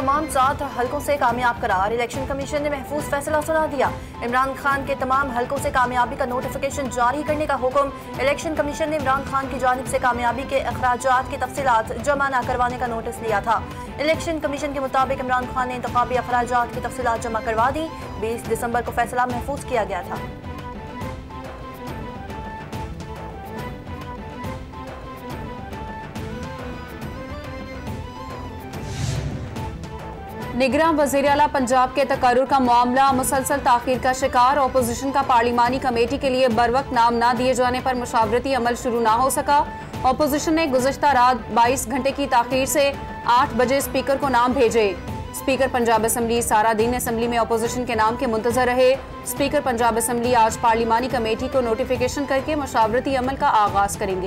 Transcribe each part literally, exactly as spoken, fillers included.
तमाम सात हलकों से कामयाब करार। इलेक्शन कमीशन ने महफूज फैसला सुना दिया। इमरान खान के तमाम हलकों से कामयाबी का नोटिफिकेशन जारी करने का हुक्म। इलेक्शन कमीशन ने इमरान खान की जानिब से कामयाबी के अखराजात की तफसीलात जमा न करवाने का नोटिस लिया था। इलेक्शन कमीशन के मुताबिक इमरान खान ने इंतखाबी अखराजात की तफसीलात जमा करवा दी। बीस दिसंबर को फैसला महफूज किया गया था। निगरान वज़ीर आला पंजाब के तकर्रुर का मामला मुसलसल ताखीर का शिकार। अपोजिशन का पार्लिमानी कमेटी के लिए बर वक्त नाम न दिए जाने पर मुशावरती अमल शुरू न हो सका। अपोजिशन ने गुज़श्ता रात बाईस घंटे की ताखीर से आठ बजे स्पीकर को नाम भेजे। स्पीकर पंजाब असम्बली सारा दिन असम्बली में अपोजिशन के नाम के मुंतजर रहे। स्पीकर पंजाब असम्बली आज पार्लिमानी कमेटी को नोटिफिकेशन करके मुशावरती अमल का आगाज करेंगे।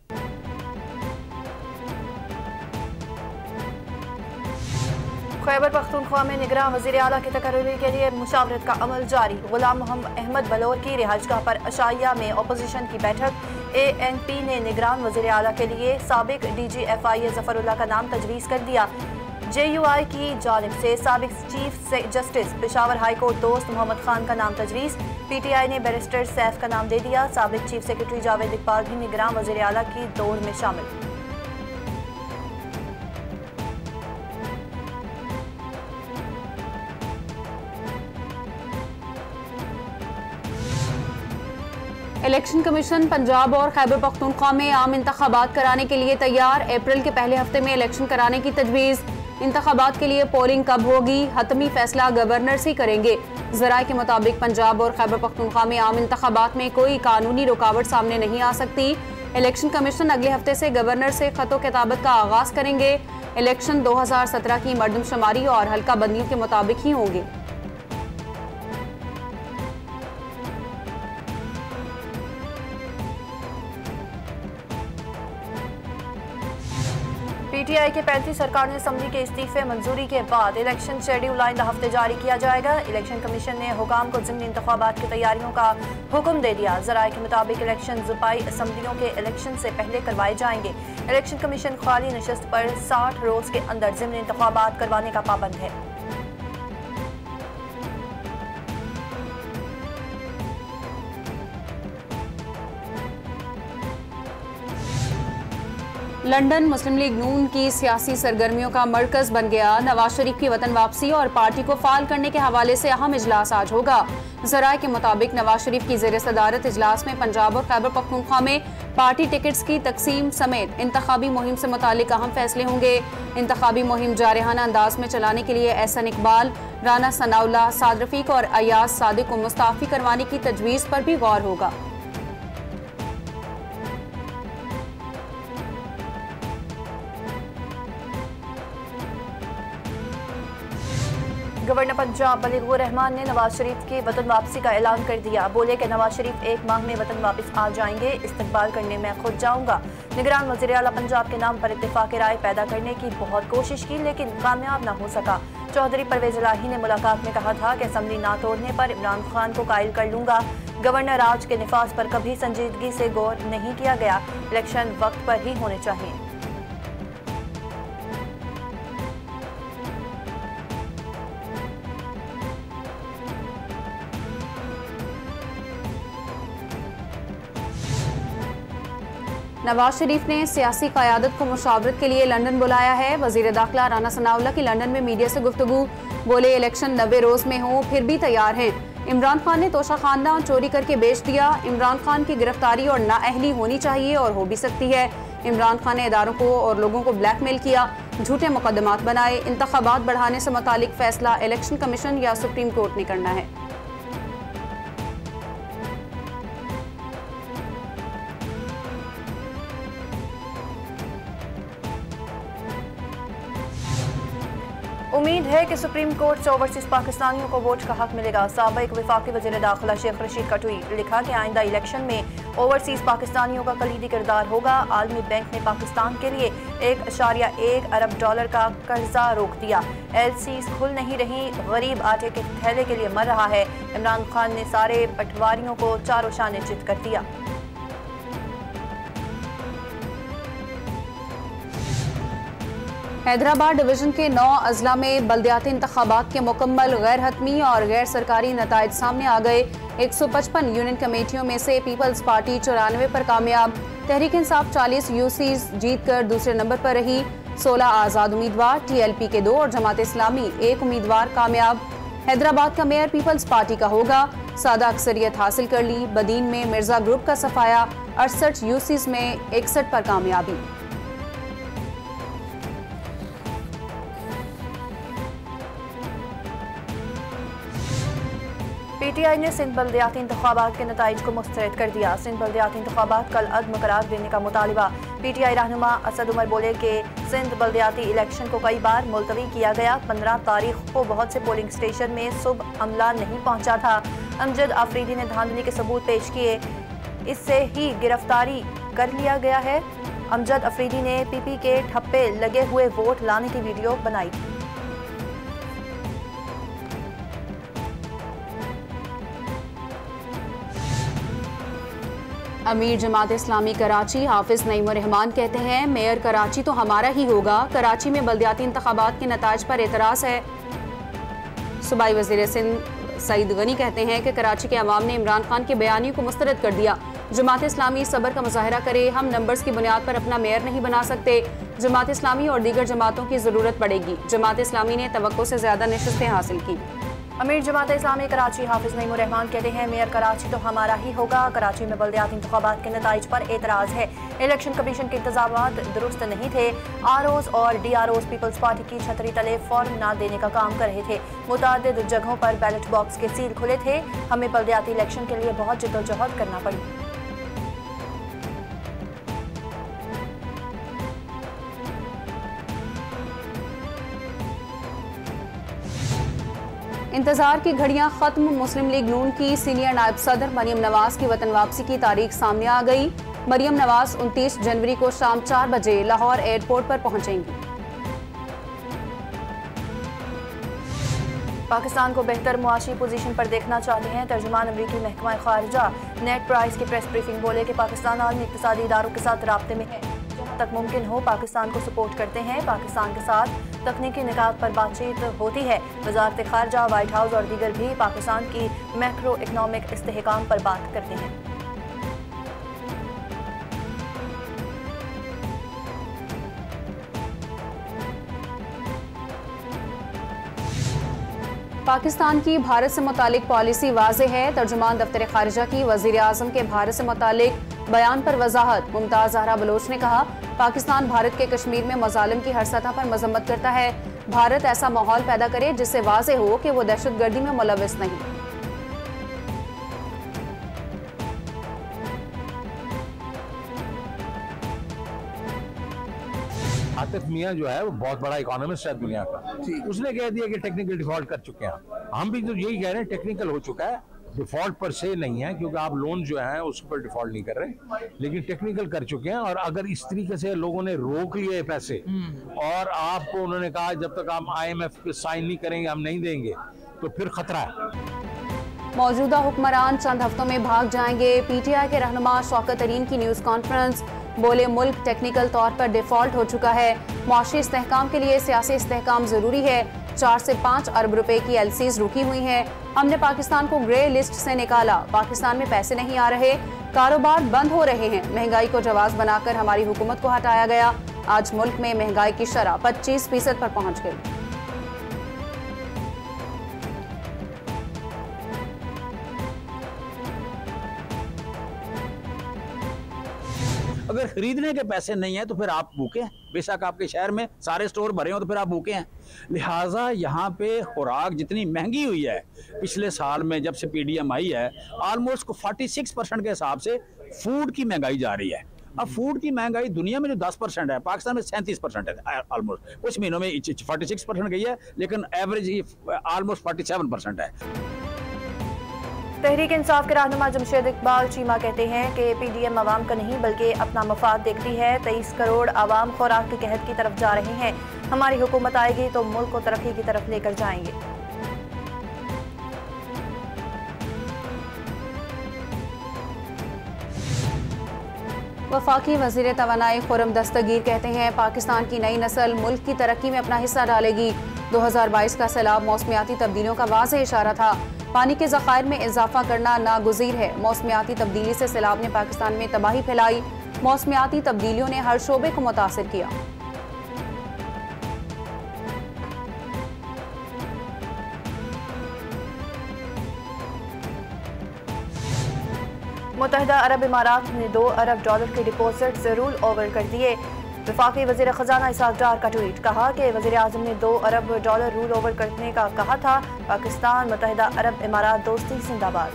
खैबर पख्तूनख्वा में निगरान वज़ीर आला की तकर्री के लिए मुशावरत का अमल जारी। गुलाम मोहम्मद अहमद बलोर की रिहाइशगाह पर अशाइया में अपोजिशन की बैठक। ए एन पी ने निगरान वज़ीर आला के लिए साबिक D G F I A Zafarullah का नाम तजवीज़ कर दिया। जे यू आई की जानिब से साबिक chief justice Peshawar high court Dost Mohammad Khan का नाम तजवीज़। पी टी आई ने बैरिस्टर सैफ का नाम दे दिया। साबिक चीफ सेक्रेटरी जावेद इकबाल भी निगरान वज़ीर आला की दौड़ में शामिल। इलेक्शन कमीशन पंजाब और खैबर पख्तूनख्वा में आम इंतखाबात कराने के लिए तैयार। अप्रैल के पहले हफ्ते में इलेक्शन कराने की तजवीज़। इंतखाबात के लिए पोलिंग कब होगी, हतमी फैसला गवर्नर से करेंगे। ज़राए के मुताबिक पंजाब और खैबर पख्तूनख्वा में आम इंतखाबात में कोई कानूनी रुकावट सामने नहीं आ सकती। इलेक्शन कमीशन अगले हफ्ते से गवर्नर से खतो किताबत का आगाज करेंगे। इलेक्शन दो हजार सत्रह की मर्दमशुमारी और हल्का बंदियों के मुताबिक ही होंगे। पी टी आई के पैंतीस सरकार ने असम्बली के इस्तीफे मंजूरी के बाद इलेक्शन शेड्यूल आइंदा हफ्ते जारी किया जाएगा। इलेक्शन कमीशन ने हुकाम को ज़िमनी इंतखाबात की तैयारियों का हुक्म दे दिया। ज़राए के मुताबिक इलेक्शन ज़ुबाई असम्बलियों के इलेक्शन से पहले करवाए जाएंगे। इलेक्शन कमीशन खाली नशस्त पर साठ रोज के अंदर ज़िमनी इंतखाबात करवाने का पाबंद है। लंदन मुस्लिम लीग नून की सियासी सरगर्मियों का मरकज बन गया। नवाज शरीफ की वतन वापसी और पार्टी को फाल करने के हवाले से अहम इजलास आज होगा। ज़राए के मुताबिक नवाज शरीफ की ज़ेर सदारत इजलास में पंजाब और खैबर पख्तूनख्वा में पार्टी टिकट्स की तकसीम समेत इंतखाबी मुहिम से मुतालिक अहम फैसले होंगे। इंतखाबी मुहिम जारहाना अंदाज में चलाने के लिए एहसन इकबाल, राना सनाउल्लाह, साद रफीक और अयाज सादिक को मुस्ताफी करवाने की तजवीज़ पर भी गौर होगा। गवर्नर पंजाब मलिकुर रहमान ने नवाज शरीफ की वतन वापसी का ऐलान कर दिया। बोले कि नवाज शरीफ एक माह में वतन वापस आ जाएंगे। इस्तकबाल करने में खुद जाऊंगा। निगरान वज़ीर आला पंजाब के नाम पर इत्तेफाक राय पैदा करने की बहुत कोशिश की लेकिन कामयाब ना हो सका। चौधरी परवेज इलाही ने मुलाकात में कहा था कि असम्बली ना तोड़ने पर इमरान खान को कायल कर लूंगा। गवर्नर राज के निफाज पर कभी संजीदगी से गौर नहीं किया गया। इलेक्शन वक्त पर ही होने चाहिए। नवाज शरीफ ने सियासी क़यादत को मुशावरत के लिए लंदन बुलाया है। वज़ीर दाखिला राना सनाउल्लाह की लंदन में मीडिया से गुफ्तगू। बोले इलेक्शन नब्बे रोज में हो फिर भी तैयार हैं। इमरान खान ने तोशा खानदान चोरी करके बेच दिया। इमरान खान की गिरफ्तारी और नाअहली होनी चाहिए और हो भी सकती है। इमरान खान ने इदारों को और लोगों को ब्लैकमेल किया, झूठे मुकदमात बनाए। इंतखाबात बढ़ाने से मुतालिक फैसला इलेक्शन कमीशन या सुप्रीम कोर्ट ने करना है। उम्मीद है कि सुप्रीम कोर्ट से ओवरसीज पाकिस्तानियों को वोट का हक मिलेगा। साबिक वफाकी वज़ीर दाखिला शेख रशीद का ट्वीट। लिखा कि आइंदा इलेक्शन में ओवरसीज पाकिस्तानियों का कलीदी किरदार होगा। आलमी बैंक ने पाकिस्तान के लिए एक अशारिया एक अरब डॉलर का कर्जा रोक दिया। एल सी खुल नहीं रही, गरीब आटे के थैले के लिए मर रहा है। इमरान खान ने सारे पटवारियों को चारों शाने चित कर दिया। हैदराबाद डिवीजन के नौ अजला में बल्दियाती इंतखाबात के मुकम्मल गैर हतमी और गैर सरकारी नताइज सामने आ गए। एक सौ पचपन यूनियन कमेटियों में से पीपल्स पार्टी चौरानवे पर कामयाब, तहरीक इंसाफ चालीस यूसीज जीत कर दूसरे नंबर पर रही। सोलह आज़ाद उम्मीदवार, टीएलपी के दो और जमात इस्लामी एक उम्मीदवार कामयाब। हैदराबाद का मेयर पीपल्स पार्टी का होगा, सादा अक्सरियत हासिल कर ली। बदीन में मिर्जा ग्रुप का सफाया, अड़सठ यूसीज में इकसठ पर कामयाबी। पीटीआई ने सिंध बल्दियाती इंतखाबात के नताइज को मुस्तरद कर दिया। सिंध बल्दियाती इंतखाबात कल अदम करार देने का मुतालिबा। पीटीआई रहनुमा असद उमर बोले कि सिंध बल्दियाती इलेक्शन को कई बार मुलतवी किया गया। पंद्रह तारीख को बहुत से पोलिंग स्टेशन में सुबह अमला नहीं पहुंचा था। अमजद आफरीदी ने धांधली के सबूत पेश किए, इससे ही गिरफ्तारी कर लिया गया है। अमजद अफरीदी ने पीपी के ठप्पे लगे हुए वोट लाने की वीडियो बनाई थी। अमीर जमात इस्लामी कराची हाफिज नईमुर रहमान कहते हैं, मेयर कराची तो हमारा ही होगा। कराची में बल्दियाती इंतखाबात के नताज पर एतराज़ है। सूबाई वज़ीर सिंध सईद गनी कहते हैं कि कराची के अवाम ने इमरान खान के बयानी को मुस्तरद कर दिया। जमात इस्लामी सब्र का मुजाहरा करे, हम नंबर्स की बुनियाद पर अपना मेयर नहीं बना सकते। जमात इस्लामी और दीगर जमातों की ज़रूरत पड़ेगी। जमात इस्लामी ने तवक्को से ज़्यादा नशिस्तें हासिल की। अमीर जमात इस्लामी कराची हाफिज नईमुर रहमान कहते हैं, मेयर कराची तो हमारा ही होगा। कराची में बल्दियाती इंतखाबात के नताइज पर एतराज़ है। इलेक्शन कमीशन के इंतजामात दुरुस्त नहीं थे। आरओज और D R Os Peoples Party की छतरी तले फॉर्म ना देने का काम कर रहे थे। मुतादिद जगहों पर बैलेट बॉक्स के सील खुले थे। हमें बल्दियाती इलेक्शन के लिए बहुत जिद्दोजहद करना पड़ी। इंतजार की घड़ियां खत्म। मुस्लिम लीग नून की सीनियर नायब सदर मरियम नवाज की वतन वापसी की तारीख सामने आ गई। मरियम नवाज उनतीस जनवरी को शाम चार बजे लाहौर एयरपोर्ट पर पहुंचेंगी। पाकिस्तान को बेहतर मुआशी पोजीशन पर देखना चाहते हैं। तर्जुमान अमरीकी महकमा खारजा नेट प्राइस की प्रेस ब्रीफिंग बोले कि पाकिस्तान आलमी इक़्तिसादी इदारों के साथ राब्ते में है। जहाँ तक मुमकिन हो पाकिस्तान को सपोर्ट करते हैं। पाकिस्तान के साथ तकनीकी निकात पर बातचीत होती है। वज़ारत खारजा, वाइट हाउस और दीगर भी पाकिस्तान की मैक्रो इकनॉमिक इस्तेहकाम पर बात करते हैं। पाकिस्तान की भारत से मुतालिक पॉलिसी वाज़ेह है। तर्जुमान दफ्तर खारिजा की वज़ीर आज़म के भारत से मुतालिक बयान पर वजाहत। मुमताज़ ज़हरा बलोच ने कहा, पाकिस्तान भारत के कश्मीर में मज़ालिम की हर सतह पर मजम्मत करता है। भारत ऐसा माहौल पैदा करे जिससे वाज़ेह हो कि वो दहशतगर्दी में मुलविस नहीं। आतिफ मियां जो है वो बहुत बड़ा इकोनॉमिस्ट है दुनिया का, उसने कह दिया कि टेक्निकल डिफॉल्ट कर चुके हैं। हम भी तो यही कह रहे हैं, टेक्निकल हो चुका है, डिफॉल्ट पर से नहीं है, क्योंकि आप लोन जो है उस पर डिफॉल्ट नहीं कर रहे, लेकिन टेक्निकल कर चुके हैं। और अगर इस तरीके से लोगों ने रोक लिए पैसे और आपको उन्होंने कहा जब तक आप आईएमएफ पे साइन नहीं करेंगे हम नहीं देंगे, तो फिर खतरा है। मौजूदा हुक्मरान चंद हफ्तों में भाग जाएंगे। पीटीआई के रहनुमा शौकत तरीन की न्यूज़ कॉन्फ्रेंस, बोले मुल्क टेक्निकल तौर पर डिफॉल्ट हो चुका है। मुआशी इस्तेहकाम के लिए सियासी इस्तेहकाम जरूरी है। चार से पाँच अरब रुपए की एलसीज रुकी हुई हैं। हमने पाकिस्तान को ग्रे लिस्ट से निकाला। पाकिस्तान में पैसे नहीं आ रहे, कारोबार बंद हो रहे हैं। महंगाई को जवाब बनाकर हमारी हुकूमत को हटाया गया। आज मुल्क में महंगाई की शरह पच्चीस फीसद पर पहुंच गई। अगर खरीदने के पैसे नहीं है तो फिर आप भूखे हैं। बेशक आपके शहर में सारे स्टोर भरे हो तो फिर आप भूखे हैं। लिहाजा यहाँ पे खुराक जितनी महंगी हुई है पिछले साल में, जब से पीडीएम आई है, ऑलमोस्ट को छियालीस परसेंट के हिसाब से फूड की महंगाई जा रही है। अब फूड की महंगाई दुनिया में जो दस परसेंट है, पाकिस्तान में सैंतीस परसेंट है ऑलमोस्ट। कुछ महीनों में छियालीस परसेंट गई है, लेकिन एवरेज ऑलमोस्ट सैंतालीस परसेंट है। तहरीक इंसाफ के रहनुमा जमशेद इकबाल चीमा कहते हैं कि पीडीएम आवाम का नहीं बल्कि अपना मफाद देखती है। तेईस करोड़ आवाम खुराक के कहत की तरफ जा रहे हैं। हमारी हुकूमत आएगी तो मुल्क को तरक्की की तरफ लेकर जाएंगे। वफाकी वज़ीर तवानाई खुर्रम दस्तगीर कहते हैं पाकिस्तान की नई नस्ल मुल्क की तरक्की में अपना हिस्सा डालेगी। दो हज़ार बाईस का सैलाब मौसमियाती तब्दीलियों का वाज़ेह इशारा था। पानी के ज़खायर में इजाफा करना नागुज़ीर है। मौसमियाती तब्दीली से सैलाब ने पाकिस्तान में तबाही फैलाई। मौसमियाती तब्दीलियों ने हर शोबे को मुतासिर किया। मुत्तहिदा अरब इमारात ने दो अरब डॉलर के डिपॉजिट रोल ओवर कर दिए। वफाकी वज़ीर ख़जाना इसहाक़ डार का ट्वीट, कहा कि वज़ीर आज़म ने दो अरब डॉलर रोल ओवर करने का कहा था। पाकिस्तान मुत्तहिदा अरब इमारात दोस्ती जिंदाबाद।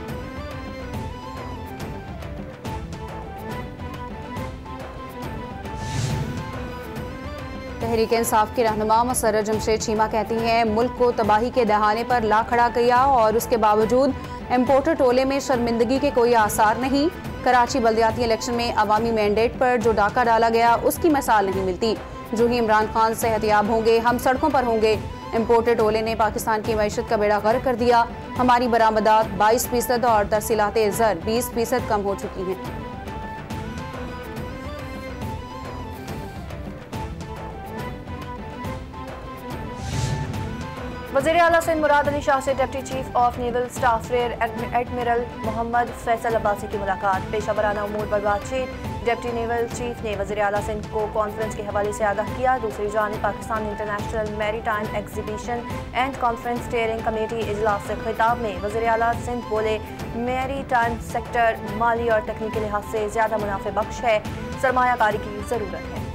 तहरीक इंसाफ के रहनुमा मसर्रत जमशेद चीमा कहती हैं मुल्क को तबाही के दहाने पर ला खड़ा किया और उसके बावजूद इम्पोर्टर टोले में शर्मिंदगी के कोई आसार नहीं। कराची बल्दियाती इलेक्शन में अवामी मैंडेट पर जो डाका डाला गया उसकी मिसाल नहीं मिलती। जो ही इमरान खान सेहतियाब होंगे हम सड़कों पर होंगे। इम्पोर्टर टोले ने पाकिस्तान की मैशत का बेड़ा गर्क कर दिया। हमारी बरामदात बाईस फीसद और तरसीलात ज़र बीस फीसद कम हो चुकी हैं। वज़ीर आला सिंध मुराद अली शाह से deputy chief of naval staff rear admiral Mohammad Faisal Abbasi की मुलाकात। पेशा वराना उमूर पर बातचीत। डिप्टी नेवल चीफ ने वज़ीर आला सिंध को कॉन्फ्रेंस के हवाले से आगाह किया। दूसरी जानिब Pakistan international maritime exhibition and conference steering committee इजलास से खिताब में वज़ीर आला सिंध बोले, मैरी टाइम सेक्टर माली और तकनीकी लिहाज से ज़्यादा मुनाफे बख्श है। सरमायाकारी की ज़रूरत है।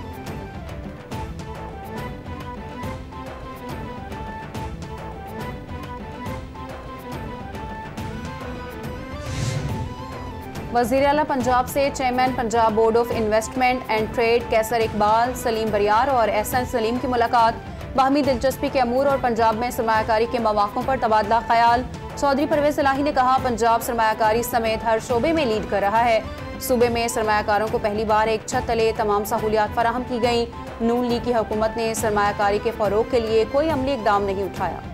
वज़ीर आला पंजाब से chairman Punjab board of investment and trade Qaiser Iqbal, Saleem Bariyar और एहसन सलीम की मुलाकात। बाहमी दिलचस्पी के अमूर और पंजाब में सरमायाकारी के मौक़ों पर तबादला ख्याल। चौधरी परवेज़ इलाही ने कहा, पंजाब सरमायाकारी समेत हर शोबे में लीड कर रहा है। सूबे में सरमायाकारों को पहली बार एक छत तले तमाम सहूलियात फराहम की गई। नून लीग की हुकूमत ने सरमायाकारी के फ़रोग़ के लिए कोई अमली इक़दाम नहीं उठाया।